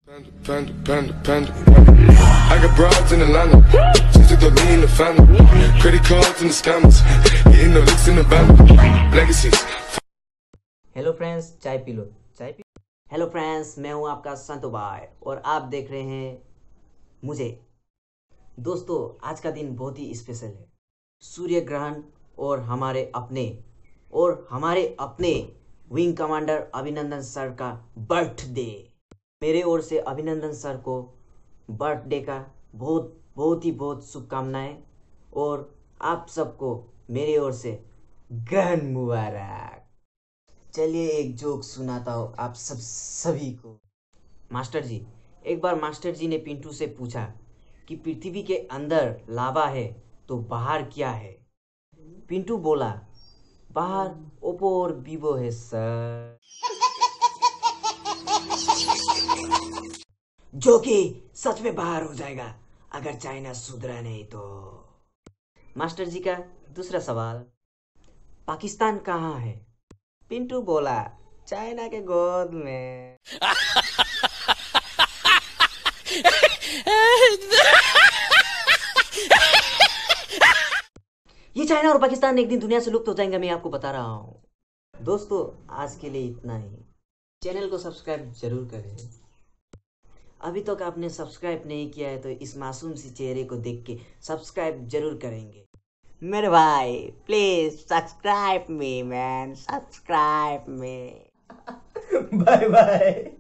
Panda. I got broads in Atlanta. Just took the lean in the family. Credit cards and the scammers. Getting the licks in the band. Legacies. Hello friends, चाय पी लो, चाय पी। Hello friends, मैं हूं आपका संतो भाई और आप देख रहे हैं मुझे। दोस्तों, आज का दिन बहुत ही स्पेशल है। सूर्य ग्रहण और हमारे अपने विंग कमांडर अभिनंदन सर का बर्थडे। मेरे ओर से अभिनंदन सर को बर्थडे का बहुत शुभकामनाएं और आप सबको मेरे ओर से ग्रहण मुबारक। चलिए एक जोक सुनाता हूँ आप सभी को। मास्टर जी, एक बार मास्टर जी ने पिंटू से पूछा कि पृथ्वी के अंदर लावा है तो बाहर क्या है। पिंटू बोला, बाहर ओप्पो और वीवो है सर। जो कि सच में बाहर हो जाएगा अगर चाइना सुधरा नहीं तो। मास्टर जी का दूसरा सवाल, पाकिस्तान कहाँ है। पिंटू बोला, चाइना के गोद में। ये चाइना और पाकिस्तान एक दिन दुनिया से लुप्त हो जाएंगे, मैं आपको बता रहा हूँ। दोस्तों, आज के लिए इतना ही। चैनल को सब्सक्राइब जरूर करें। अभी तक आपने सब्सक्राइब नहीं किया है तो इस मासूम सी चेहरे को देख के सब्सक्राइब जरूर करेंगे। मेरे भाई, please subscribe me man, subscribe me. Bye bye.